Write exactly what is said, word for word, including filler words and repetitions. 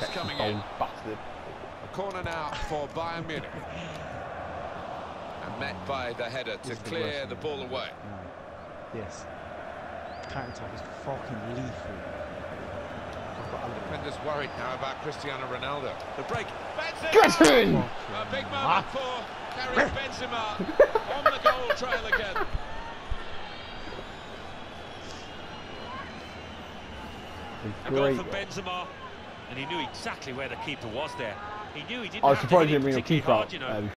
cross coming in. Bastard. A corner now for Bayern Munich. And met by the header to clear the ball away. No. Yes. Counter-attack is fucking lethal. Defenders worried now about Cristiano Ronaldo. The break. Benzema! Get in! A big moment for Karim Benzema on the goal trail again. A goal from Benzema, and he knew exactly where the keeper was there. He knew he didn't I was have to surprised hit he it didn't bring a particularly keeper hard, out. you know. Um,